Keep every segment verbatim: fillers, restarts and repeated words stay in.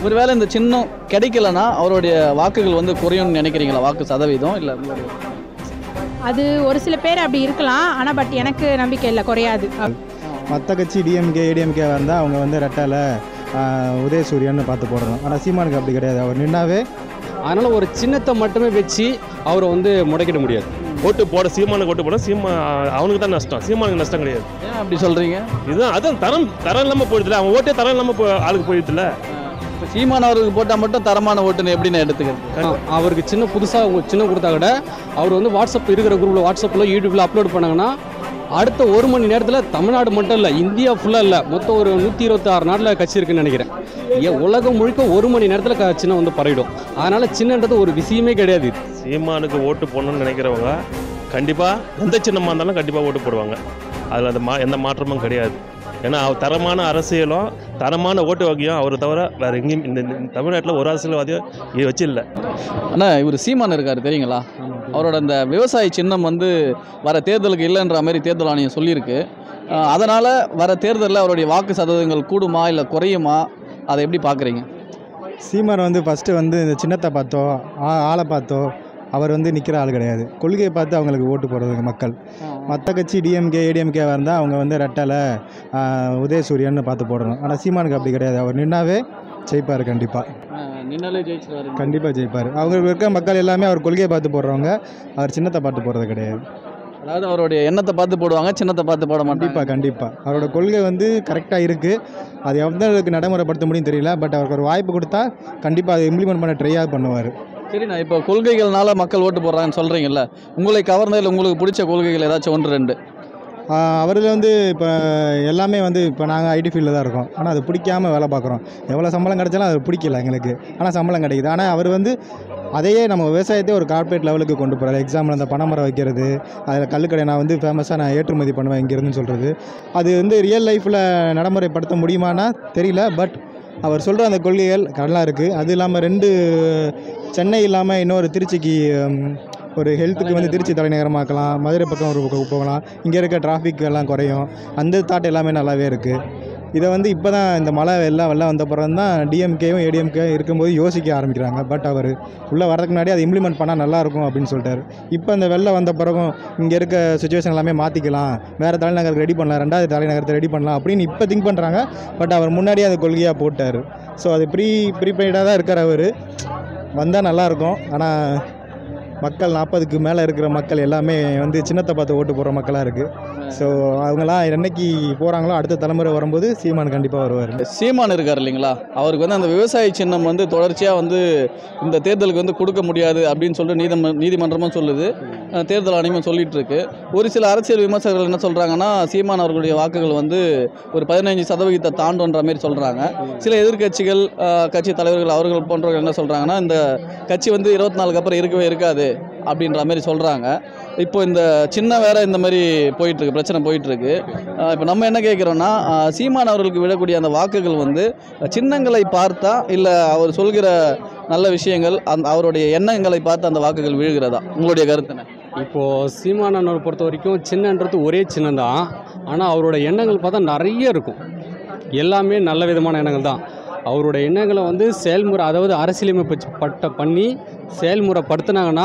ஒருவேளை இந்த சின்னம் கிடைக்கலன்னா அவருடைய வாக்குகள் வந்து குறையும்னு நினைக்கிறீங்களா? வாக்கு சதவீதம் இல்லை? அது ஒரு சில பேர் அப்படி இருக்கலாம், ஆனால் பட் எனக்கு நம்பிக்கை இல்லை, குறையாது. மற்ற கட்சி டிஎம்கே ஏடிஎம்கே வந்தால் அவங்க வந்து ரெட்டால உதயசூரியன்னு பார்த்து போடணும். ஆனால் சீமானுக்கு அப்படி கிடையாது, அவர் நின்னாவே. அதனால் ஒரு சின்னத்தை மட்டுமே வச்சு அவரை வந்து முடக்கிட முடியாது. ஓட்டு போட சீமானுக்கு ஓட்டு போட சீமா அவனுக்கு தான் நஷ்டம், சீமானுக்கு நஷ்டம் கிடையாது. ஏன் அப்படி சொல்கிறீங்க? இதுதான் அதான் தரம் தரம் இல்லாமல் போயிடுதுல, அவன் ஓட்டே தரம் இல்லாமல் போ ஆளுக்கு போயிடுதுல. இப்போ சீமான் அவருக்கு போட்டால் மட்டும் தரமான ஓட்டுன்னு எப்படி நான் எடுத்துக்கிறேன்? அவருக்கு சின்ன புதுசாக சின்ன கொடுத்தா கூட அவர் வந்து வாட்ஸ்அப் இருக்கிற குரூப்பில் வாட்ஸ்அப்பில் யூடியூப்பில் அப்லோட் பண்ணாங்கன்னா அடுத்த ஒரு மணி நேரத்தில் தமிழ்நாடு மட்டும் இல்லை, இந்தியா ஃபுல்லாக இல்லை, மொத்தம் ஒரு நூற்றி இருபத்தி ஆறு நாட்டில் கட்சி இருக்குன்னு நினைக்கிறேன். ஏன் உலகம் முழுக்க ஒரு மணி நேரத்தில் க சின்ன வந்து பரவிடும். அதனால் சின்னன்றது ஒரு விஷயமே கிடையாது. சீமானுக்கு ஓட்டு போடணும்னு நினைக்கிறவங்க கண்டிப்பாக எந்த சின்னமாக இருந்தாலும் கண்டிப்பாக ஓட்டு போடுவாங்க. அதில் அந்த மா எந்த மாற்றமும் கிடையாது. ஏன்னா அவர் தரமான அரசியலும் தரமான ஓட்டு வகையும் அவரை தவிர வேறு எங்கேயும் இந்த தமிழ்நாட்டில் ஒரு அரசியல்வாதியும் இது வச்சு இல்லை. ஆனால் இவர் சீமான் இருக்கார் தெரியுங்களா? அவரோட அந்த விவசாய சின்னம் வந்து வர தேர்தலுக்கு இல்லைன்ற மாதிரி தேர்தல் ஆணையம் சொல்லியிருக்கு. அதனால் வர தேர்தலில் அவருடைய வாக்கு சதவீதங்கள் கூடுமா இல்லை குறையுமா? அதை எப்படி பார்க்குறீங்க? சீமான் வந்து ஃபஸ்ட்டு வந்து இந்த சின்னத்தை பார்த்தோ ஆளை பார்த்தோ அவர் வந்து நிற்கிற ஆள் கிடையாது. கொள்கையை பார்த்து அவங்களுக்கு ஓட்டு போடுறதுங்க மக்கள். மற்ற கட்சி டிஎம்கே ஏடிஎம்கே வந்தால் அவங்க வந்து ரெட்டால உதயசூரியன்னு பார்த்து போடணும். ஆனால் சீமானுக்கு அப்படி கிடையாது, அவர் நின்னாவே ஜெயிப்பார். கண்டிப்பாக நின்னாலே ஜெயிச்சிருவாரு. கண்டிப்பாக ஜெயிப்பார். அவங்க இருக்க மக்கள் எல்லாமே அவர் கொள்கையை பார்த்து போடுறவங்க, அவர் சின்னத்தை பார்த்து போடுறது கிடையாது. அதாவது அவருடைய எண்ணத்தை பார்த்து போடுவாங்க, சின்னத்தை பார்த்து போட மாட்டாங்க. கண்டிப்பாக கண்டிப்பாக அவரோட கொள்கை வந்து கரெக்டாக இருக்குது. அது எவ்வளோக்கு நடைமுறைப்படுத்த முடியும் தெரியல, பட் அவருக்கு ஒரு வாய்ப்பு கொடுத்தா கண்டிப்பாக அதை இம்ப்ளிமெண்ட் பண்ண ட்ரையாக பண்ணுவார். சரிண்ணா, இப்போ கொள்கைகள்னால மக்கள் ஓட்டு போடுறாங்கன்னு சொல்கிறீங்கல்ல, உங்களை கவர்ந்ததில் உங்களுக்கு பிடிச்ச கொள்கைகள் ஏதாச்சும் ஒன்று ரெண்டு? அவரில் வந்து இப்போ எல்லாமே வந்து இப்போ நாங்கள் ஐடி ஃபீல்டில் தான் இருக்கோம், ஆனால் அது பிடிக்காமல் வேலை பார்க்குறோம். எவ்வளோ சம்பளம் கிடைச்சாலும் அது பிடிக்கல எங்களுக்கு, ஆனால் சம்பளம் கிடைக்குது. ஆனால் அவர் வந்து அதையே நம்ம விவசாயத்தையே ஒரு கார்ப்பரேட் லெவலுக்கு கொண்டு போகிறார். எக்ஸாம்பிள் அந்த பனைமரம் வைக்கிறது, அதில் கல்லுக்கடை நான் வந்து ஃபேமஸாக நான் ஏற்றுமதி பண்ணுவேன் இங்கேருந்துன்னு சொல்கிறது, அது வந்து ரியல் லைஃப்பில் நடைமுறைப்படுத்த முடியுமானா தெரியல. பட் அவர் சொல்கிற அந்த கொள்கைகள் நல்லா இருக்குது. அது இல்லாமல் ரெண்டு சென்னை இல்லாமல் இன்னொரு திருச்சிக்கு ஒரு ஹெல்த்துக்கு வந்து திருச்சி தலைநகரமாக்கலாம், மதுரை பக்கம் ஒரு போகலாம், இங்கே இருக்க டிராஃபிக் எல்லாம் குறையும், அந்த தாட் எல்லாமே நல்லாவே இருக்குது. இதை வந்து இப்போ தான் இந்த மழை எல்லாம் வெள்ளம் வந்த பிறகு தான் டிஎம்கேவும் ஏடிஎம்கே இருக்கும்போது யோசிக்க ஆரம்பிக்கிறாங்க. பட் அவர் உள்ளே வரதுக்கு முன்னாடி அதை இம்ப்ளிமெண்ட் பண்ணால் நல்லாயிருக்கும் அப்படின்னு சொல்லிட்டார். இப்போ இந்த வெள்ளம் வந்த பிறகும் இங்கே இருக்க சுச்சுவேஷன் எல்லாமே மாற்றிக்கலாம், வேறு தலைநகருக்கு ரெடி பண்ணலாம், ரெண்டாவது தலைநகரத்தை ரெடி பண்ணலாம் அப்படின்னு இப்போ திங்க் பண்ணுறாங்க. பட் அவர் முன்னாடியே அது கொள்கையாக போட்டார். ஸோ அது ப்ரீ ப்ரீபெய்டாக தான் இருக்கார் அவர். வந்தால் நல்லாயிருக்கும். ஆனால் மக்கள் நாற்பதுக்கு மேலே இருக்கிற மக்கள் எல்லாமே வந்து சின்னத்தை பார்த்து ஓட்டு போடுற மக்களாக இருக்குது. ஸோ அவங்களாம் என்னைக்கு போகிறாங்களோ அடுத்த தலைமுறை வரும்போது சீமான் கண்டிப்பாக வருவார். சீமான் இருக்கார் இல்லைங்களா, அவருக்கு வந்து அந்த விவசாய சின்னம் வந்து தொடர்ச்சியாக வந்து இந்த தேர்தலுக்கு வந்து கொடுக்க முடியாது அப்படின்னு சொல்லிட்டு நீதிம நீதிமன்றமும் சொல்லுது, தேர்தல் ஆணையமும் சொல்லிட்டு இருக்கு. ஒரு சில அரசியல் விமர்சகர்கள் என்ன சொல்கிறாங்கன்னா, சீமான் அவர்களுடைய வாக்குகள் வந்து ஒரு பதினைஞ்சு சதவீதத்தை தாண்டுன்ற மாதிரி சொல்கிறாங்க. சில எதிர்கட்சிகள் கட்சி தலைவர்கள் அவர்கள் போன்றவர்கள் என்ன சொல்கிறாங்கன்னா, இந்த கட்சி வந்து இருபத்தி நாலுக்கு அப்புறம் இருக்கவே இருக்காது அப்படின்ற மாதிரி சொல்கிறாங்க. இப்போ இந்த சின்ன வேற இந்த மாதிரி போயிட்டுருக்கு, பிரச்சனை போயிட்டுருக்கு. இப்போ நம்ம என்ன கேட்குறோன்னா, சீமான் அவர்களுக்கு விடக்கூடிய அந்த வாக்குகள் வந்து சின்னங்களை பார்த்தா இல்லை அவர் சொல்கிற நல்ல விஷயங்கள் அந்த அவருடைய எண்ணங்களை பார்த்து அந்த வாக்குகள் விழுகிறதா? உங்களுடைய கருத்துன? இப்போது சீமானவரை பொறுத்த வரைக்கும் சின்னன்றது ஒரே சின்னந்தான், ஆனால் அவரோட எண்ணங்கள் பார்த்தா நிறைய இருக்கும். எல்லாமே நல்ல விதமான எண்ணங்கள் தான். அவரோட எண்ணங்களை வந்து செயல்முறை, அதாவது அரசியலமைப்பு பட்ட பண்ணி செயல்முறைப்படுத்தினாங்கன்னா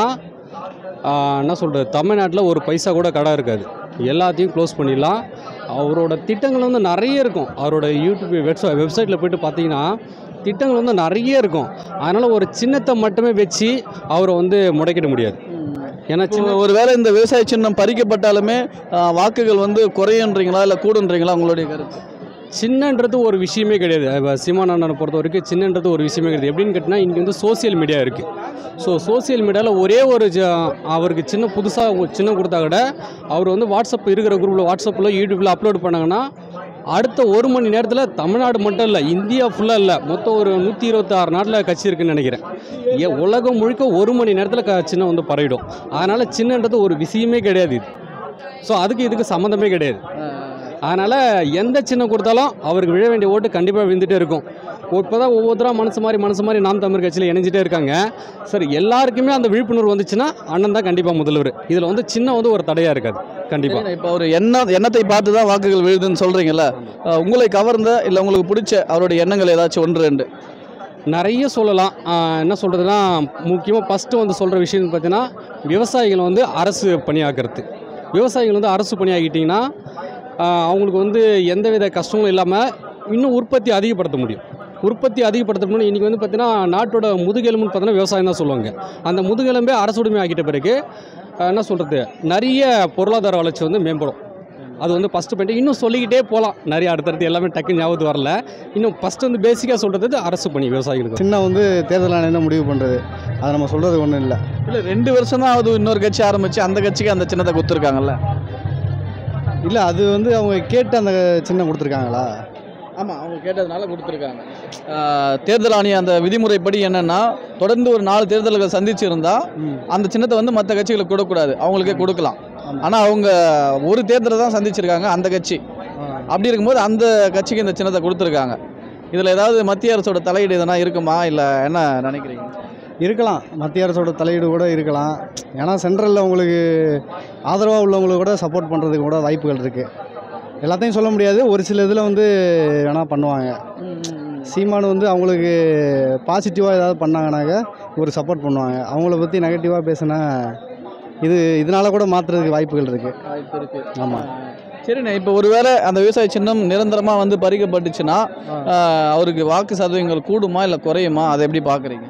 என்ன சொல்கிறது, தமிழ்நாட்டில் ஒரு பைசா கூட கடை இருக்காது, எல்லாத்தையும் க்ளோஸ் பண்ணிடலாம். அவரோட திட்டங்கள் வந்து நிறைய இருக்கும். அவரோட யூடியூப் வெப்சை வெப்சைட்டில் போய்ட்டு பார்த்தீங்கன்னா திட்டங்கள் வந்து நிறைய இருக்கும். அதனால் ஒரு சின்னத்தை மட்டுமே வச்சு அவரை வந்து முடக்கிட முடியாது. ஏன்னா சின்ன ஒரு வேளை இந்த விவசாய சின்னம் பறிக்கப்பட்டாலுமே வாக்குகள் வந்து குறையுன்றீங்களா இல்லை கூடுன்றீங்களா? உங்களுடைய கருத்து? சின்னன்றது ஒரு விஷயமே கிடையாது. இப்போ சீமான் அண்ணனை பொறுத்த வரைக்கும் சின்னன்றது ஒரு விஷயமே கிடையாது. எப்படின்னு கேட்டால் இன்றைக்கி வந்து சோசியல் மீடியா இருக்குது. ஸோ சோசியல் மீடியாவில் ஒரே ஒரு அவருக்கு சின்ன புதுசாக சின்ன கொடுத்தா கூட அவர் வந்து வாட்ஸ்அப் இருக்கிற குரூப்பில் வாட்ஸ்அப்பில் யூடியூப்பில் அப்லோட் பண்ணாங்கன்னா அடுத்த ஒரு மணி நேரத்தில் தமிழ்நாடு மட்டும் இல்லை, இந்தியா ஃபுல்லாக இல்லை, மொத்தம் ஒரு நூற்றி இருபத்தி ஆறு நாட்டில் கட்சி இருக்குதுன்னு நினைக்கிறேன். ஏ உலகம் முழுக்க ஒரு மணி நேரத்தில் க சின்ன வந்து பரவிடும். அதனால் சின்னன்றது ஒரு விஷயமே கிடையாது இது. ஸோ அதுக்கு இதுக்கு சம்மந்தமே கிடையாது. அதனால் எந்த சின்னம் கொடுத்தாலும் அவருக்கு விழ வேண்டிய ஓட்டு கண்டிப்பாக விழுந்துகிட்டே இருக்கும். இப்போ தான் ஒவ்வொருத்தராக மனசு மாதிரி மனசு மாதிரி நாம் தமிழ் கட்சியில் இணைஞ்சிட்டே இருக்காங்க. சரி, எல்லாருக்குமே அந்த விழிப்புணர்வு வந்துச்சுன்னா அண்ணன் தான் கண்டிப்பாக முதல்வர். இதில் வந்து சின்ன வந்து ஒரு தடையாக இருக்காது கண்டிப்பாக. இப்போ அவர் என்ன எண்ணத்தை பார்த்து தான் வாக்குகள் விழுதுன்னு சொல்கிறீங்கல்ல, உங்களை கவர்ந்த இல்லை உங்களுக்கு பிடிச்ச அவருடைய எண்ணங்கள் ஏதாச்சும் ஒன்று ரெண்டு? நிறைய சொல்லலாம். ஆஹ் என்ன சொல்கிறதுனா, முக்கியமாக ஃபஸ்ட்டு வந்து சொல்கிற விஷயம் பார்த்தீங்கன்னா, விவசாயிகள் வந்து அரசு பணியாக்குறது. விவசாயிகள் வந்து அரசு பணியாக்கிட்டிங்கன்னா ஆஹ் அவங்களுக்கு வந்து எந்தவித கஷ்டங்களும் இல்லாமல் இன்னும் உற்பத்தி அதிகப்படுத்த முடியும். உற்பத்தி அதிகப்படுத்தணும்னு இன்றைக்கி வந்து பார்த்திங்கன்னா நாட்டோட முதுகெலும்புன்னு பார்த்தீங்கன்னா விவசாயம் தான் சொல்லுவாங்க. அந்த முதுகெலும்பே அரசுடைமை ஆக்கிட்ட பிறகு ஆஹ் என்ன சொல்கிறது, நிறைய பொருளாதார வளர்ச்சி வந்து மேம்படும். அது வந்து ஃபஸ்ட்டு பண்ணிட்டு இன்னும் சொல்லிக்கிட்டே போகலாம். நிறைய அடுத்தடுத்து எல்லாமே டக்குன்னு ஞாபகத்து வரல. இன்னும் ஃபஸ்ட்டு வந்து பேசிக்காக சொல்கிறது அரசு பணி விவசாயிகளுக்கு. சின்ன வந்து தேர்தல் ஆணையம் தான் முடிவு பண்ணுறது, அதை நம்ம சொல்கிறது ஒன்றும் இல்லை. இல்லை ரெண்டு வருஷம் தான் அது இன்னொரு கட்சி ஆரம்பித்து அந்த கட்சிக்கு அந்த சின்னத்தை கொடுத்துருக்காங்கல்ல. இல்லை அது வந்து அவங்க கேட்டு அந்த சின்னம் கொடுத்துருக்காங்களா? ஆமாம், அவங்க கேட்டதுனால கொடுத்துருக்காங்க. தேர்தல் ஆணைய அந்த விதிமுறைப்படி என்னென்னா, தொடர்ந்து ஒரு நாலு தேர்தல்களை சந்திச்சிருந்தா அந்த சின்னத்தை வந்து மற்ற கட்சிகளுக்கு கொடுக்கக்கூடாது, அவங்களுக்கே கொடுக்கலாம். ஆனால் அவங்க ஒரு தேர்தலை தான் சந்திச்சிருக்காங்க அந்த கட்சி. அப்படி இருக்கும்போது அந்த கட்சிக்கு இந்த சின்னத்தை கொடுத்துருக்காங்க. இதில் ஏதாவது மத்திய அரசோட தலையீடு எதனா இருக்குமா, இல்லை என்ன நினைக்கிறீங்க? இருக்கலாம், மத்திய அரசோட தலையீடு கூட இருக்கலாம். ஏன்னா சென்ட்ரலில் உங்களுக்கு ஆதரவாக உள்ளவங்களுக்கு கூட சப்போர்ட் பண்ணுறதுக்கு கூட வாய்ப்புகள் இருக்குது. எல்லாத்தையும் சொல்ல முடியாது, ஒரு சில இதில் வந்து வேணால் பண்ணுவாங்க. சீமானு வந்து அவங்களுக்கு பாசிட்டிவாக ஏதாவது பண்ணாங்கனாக்க ஒரு சப்போர்ட் பண்ணுவாங்க. அவங்கள பற்றி நெகட்டிவாக பேசினா இது இதனால் கூட மாற்றுறதுக்கு வாய்ப்புகள் இருக்குது. வாய்ப்பு இருக்குது. ஆமாம். சரிண்ணே, இப்போ ஒருவேளை அந்த விவசாய சின்னம் நிரந்தரமாக வந்து பறிக்கப்பட்டுச்சுன்னா அவருக்கு வாக்கு சதவீதங்கள் கூடுமா இல்லை குறையுமா, அதை எப்படி பார்க்குறீங்க?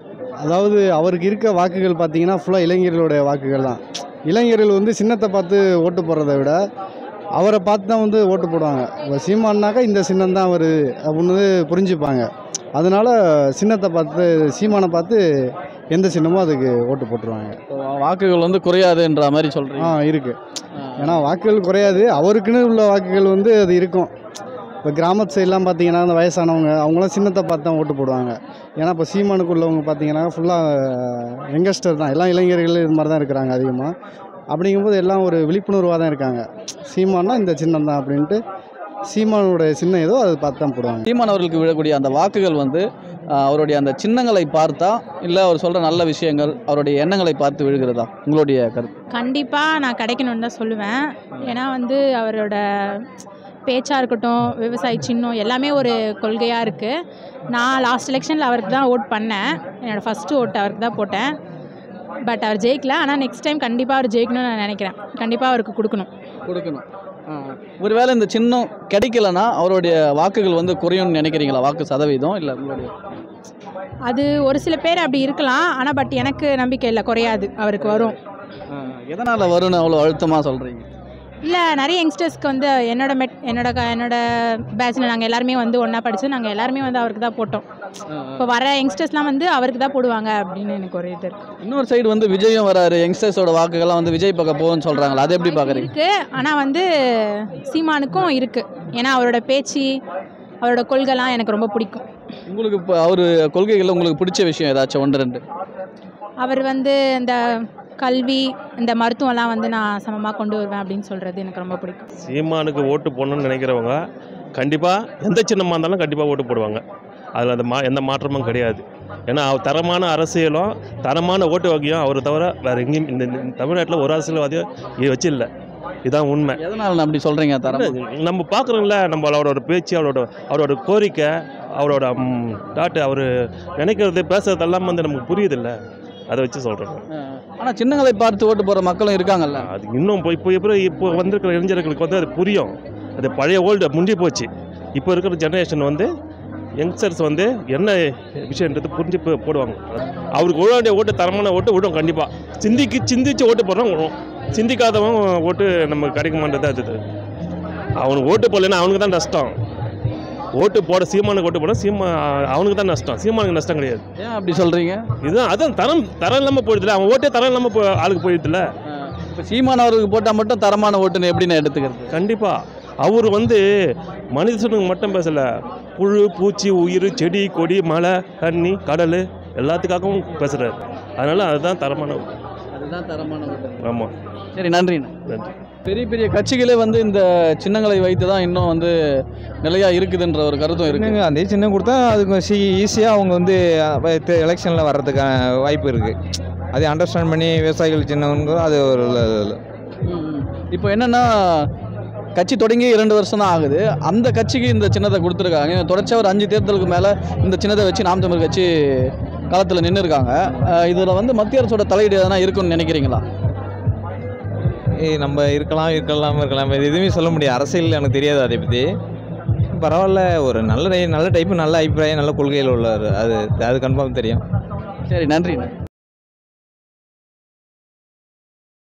அதாவது அவருக்கு இருக்க வாக்குகள் பார்த்தீங்கன்னா ஃபுல்லாக இளைஞர்களுடைய வாக்குகள் தான். இளைஞர்கள் வந்து சின்னத்தை பார்த்து ஓட்டு போடுறத விட அவரை பார்த்து தான் வந்து ஓட்டு போடுவாங்க. இப்போ சீமானாக்கா இந்த சின்னம் தான் அவர் அப்படின்னு புரிஞ்சுப்பாங்க. அதனால் சின்னத்தை பார்த்து சீமானை பார்த்து எந்த சின்னமோ அதுக்கு ஓட்டு போட்டுருவாங்க. வாக்குகள் வந்து குறையாதுன்ற மாதிரி சொல்கிறீங்க? ஆ இருக்குது. ஏன்னா வாக்குகள் குறையாது, அவருக்குன்னு உள்ள வாக்குகள் வந்து அது இருக்கும். இப்போ கிராமத்து சைட்லாம் பார்த்தீங்கன்னா அந்த வயசானவங்க அவங்களாம் சின்னத்தை பார்த்து தான் ஓட்டு போடுவாங்க. ஏன்னா இப்போ சீமானுக்கு உள்ளவங்க பார்த்தீங்கன்னா ஃபுல்லாக யங்கஸ்டர் தான், எல்லாம் இளைஞர்கள் இது மாதிரி தான் இருக்கிறாங்க அதிகமாக. அப்படிங்கும்போது எல்லாம் ஒரு விழிப்புணர்வாக தான் இருக்காங்க. சீமானா இந்த சின்னம் தான் அப்படின்ட்டு சீமானுடைய சின்னம் ஏதோ அதை பார்த்து தான் போடுவாங்க. சீமான் அவர்களுக்கு விழக்கூடிய அந்த வாக்குகள் வந்து அவருடைய அந்த சின்னங்களை பார்த்தா, இல்லை அவர் சொல்கிற நல்ல விஷயங்கள் அவருடைய எண்ணங்களை பார்த்து விழுகிறதா, உங்களுடைய கருத்து? கண்டிப்பாக நான் கிடைக்கணும்னு தான் சொல்லுவேன். ஏன்னா வந்து அவரோட பேச்சாக இருக்கட்டும், விவசாய சின்னம் எல்லாமே ஒரு கொள்கையாக இருக்குது. நான் லாஸ்ட் எலெக்ஷனில் அவருக்கு தான் ஓட் பண்ணேன். என்னோடய ஃபஸ்ட்டு ஓட்டு அவருக்கு தான் போட்டேன். பட் அவர் ஜெயிக்கல. ஆனால் நெக்ஸ்ட் டைம் கண்டிப்பாக அவர் ஜெயிக்கணும்னு நான் நினைக்கிறேன். கண்டிப்பாக அவருக்கு கொடுக்கணும் கொடுக்கணும் ஒருவேளை இந்த சின்னம் கிடைக்கலன்னா அவருடைய வாக்குகள் வந்து குறையும்னு நினைக்கிறீங்களா, வாக்கு சதவீதம்? இல்லை உங்களுடைய அது ஒரு சில பேர் அப்படி இருக்கலாம். ஆனால் பட் எனக்கு நம்பிக்கை இல்லை, குறையாது, அவருக்கு வரும். எதனால் வரும்னு அவ்வளோ அழுத்தமாக சொல்கிறீங்க? இல்லை, நிறைய யங்ஸ்டர்ஸ்க்கு வந்து என்னோட மெட் என்னோட க என்னோட பேட்சில் நாங்கள் எல்லாருமே வந்து ஒன்றா படித்து நாங்கள் எல்லாருமே வந்து அவருக்கு தான் போட்டோம். இப்போ வர யங்ஸ்டர்ஸ்லாம் வந்து அவருக்கு தான் போடுவாங்க அப்படின்னு எனக்கு ஒரு இது இருக்குது. இன்னொரு சைடு வந்து விஜயும் வராரு, யங்ஸ்டர்ஸோட வாக்குகள்லாம் வந்து விஜய் பக்கம் போகும்னு சொல்கிறாங்களா, அதை எப்படி பார்க்குறீங்க? இருக்குது, ஆனால் வந்து சீமானுக்கும் இருக்குது. ஏன்னா அவரோட பேச்சு, அவரோட கொள்கைலாம் எனக்கு ரொம்ப பிடிக்கும். உங்களுக்கு இப்போ அவர் கொள்கைகளில் உங்களுக்கு பிடிச்ச விஷயம் ஏதாச்சும் ஒன்று ரெண்டு? அவர் வந்து இந்த கல்வி, இந்த மருத்துவம்லாம் வந்து நான் சமமாக கொண்டு வருவேன் அப்படின்னு சொல்கிறது எனக்கு ரொம்ப பிடிக்கும். சீமானுக்கு ஓட்டு போடணும்னு நினைக்கிறவங்க கண்டிப்பாக எந்த சின்னமாக இருந்தாலும் கண்டிப்பாக ஓட்டு போடுவாங்க. அதில் அந்த மா எந்த மாற்றமும் கிடையாது. ஏன்னா அவர் தரமான அரசியலும் தரமான ஓட்டு வகையும் அவரை தவிர வேறு எங்கேயும் இந்த தமிழ்நாட்டில் ஒரு அரசியல்வாதியும் இது வச்சு இல்லை. இதுதான் உண்மை. எதனால் அப்படி சொல்கிறீங்க? தரம் நம்ம பார்க்குறோம்ல, நம்ம அவரோட பேச்சு, அவரோட அவரோட கோரிக்கை, அவரோட டாட்டு, அவர் நினைக்கிறது பேசுறதெல்லாம் வந்து நமக்கு புரியுதில்ல, அதை வச்சு சொல்கிறேன். ஆனால் சின்னங்களை பார்த்து ஓட்டு போகிற மக்களும் இருக்காங்கல்ல. அது இன்னும் இப்போ இப்போ இப்போ இப்போ வந்திருக்கிற இளைஞர்களுக்கு வந்து அது புரியும். அது பழைய ஓல்டு முந்தி போச்சு. இப்போ இருக்கிற ஜெனரேஷன் வந்து யங்ஸ்டர்ஸ் வந்து என்ன விஷயன்றது புரிஞ்சு போடுவாங்க. அவருக்கு விட ஓட்டு தரமான ஓட்டு விடும். கண்டிப்பாக சிந்திக்கு சிந்திச்சு ஓட்டு போடுறோம் விடும். சிந்திக்காதவன் ஓட்டு நமக்கு கிடைக்குமான்றது அது. அவனுக்கு ஓட்டு போடலைன்னா அவனுக்கு தான் நஷ்டம். ஓட்டு போட சீமானுக்கு ஓட்டு போட சீமா அவனுக்கு தான் நஷ்டம், சீமானுக்கு நஷ்டம் கிடையாது. ஏன் அப்படி சொல்கிறீங்க? இதுதான் அதான் தரம் தரம் இல்லாமல் போயிடுதுல. அவன் ஓட்டே தரம் இல்லாமல் போ ஆளுக்கு போயிடுதுல. இப்போ சீமான் அவருக்கு போட்டால் மட்டும் தரமான ஓட்டுன்னு எப்படி நான் எடுத்துக்கிறது? கண்டிப்பாக அவர் வந்து மனிதனுக்கு மட்டும் பேசலை, புழு பூச்சி உயிர் செடி கொடி மலை தண்ணி கடல் எல்லாத்துக்காகவும் பேசுகிறார். அதனால் அதுதான் தரமான ஓட்டு. அதுதான் தரமான ஓட்டு. ஆமாம். சரி, நன்றிண்ணா. நன்றி. பெரிய பெரிய கட்சிகளே வந்து இந்த சின்னங்களை வைத்து தான் இன்னும் வந்து நிலையாக இருக்குதுன்ற ஒரு கருத்தும் இருக்குங்க. அதே சின்னம் கொடுத்தா அதுக்கு சி ஈஸியாக அவங்க வந்து எலெக்ஷனில் வர்றதுக்கான வாய்ப்பு இருக்குது. அதை அண்டர்ஸ்டாண்ட் பண்ணி விவசாயிகள் சின்னவங்க அது ஒரு. இப்போ என்னென்னா கட்சி தொடங்கி இரண்டு வருஷம் தான் ஆகுது. அந்த கட்சிக்கு இந்த சின்னத்தை கொடுத்துருக்காங்க. தொடர்ச்சியாக ஒரு அஞ்சு தேர்தலுக்கு மேலே இந்த சின்னத்தை வச்சு நாம் தமிழ் கட்சி களத்தில் நின்று இருக்காங்க. இதில் வந்து மத்திய அரசோட தலையீடு எதனா இருக்குன்னு நினைக்கிறீங்களா? ஏய், நம்ம இருக்கலாம் இருக்கலாம் இருக்கலாம் இது எதுவுமே சொல்ல முடியாது. அரசியல் எனக்கு தெரியாது அதை பற்றி. பரவாயில்ல, ஒரு நல்ல நல்ல டைப்பு, நல்ல அபிப்பிராயம், நல்ல கொள்கையில் உள்ளவர். அது அது கன்ஃபார்ம் தெரியும். சரி, நன்றி.